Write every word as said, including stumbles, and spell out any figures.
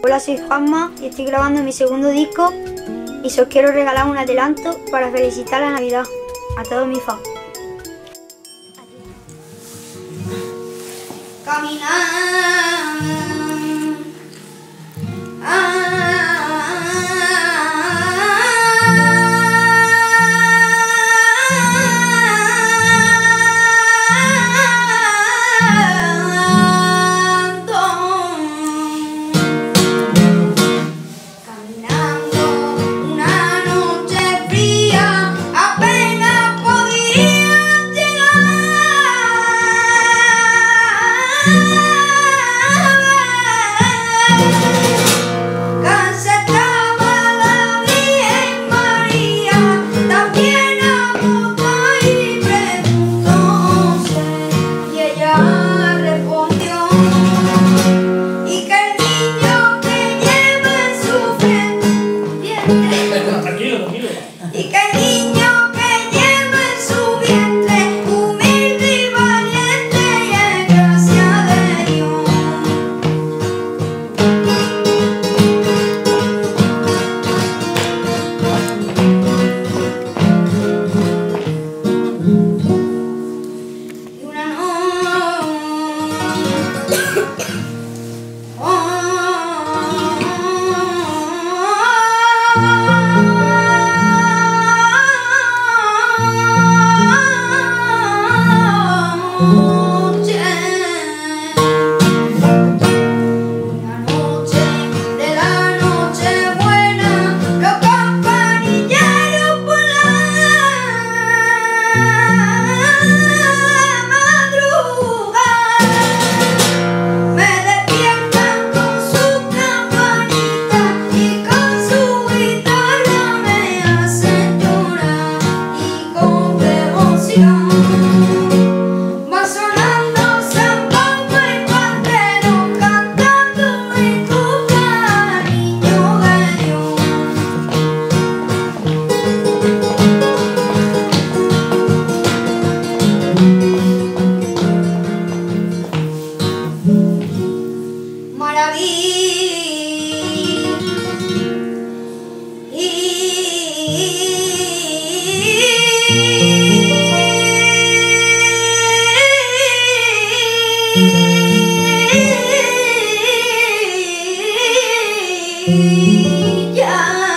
Hola, soy Juanma y estoy grabando mi segundo disco y os quiero regalar un adelanto para felicitar la Navidad a todos mis fans. Tranquilo, tranquilo. Y que el niño que lleva en su vientre, humilde y valiente, y es gracia de Dios. Y una va sonando zambomba y pandero, cantando en tu cariño de Dios. Maravilla.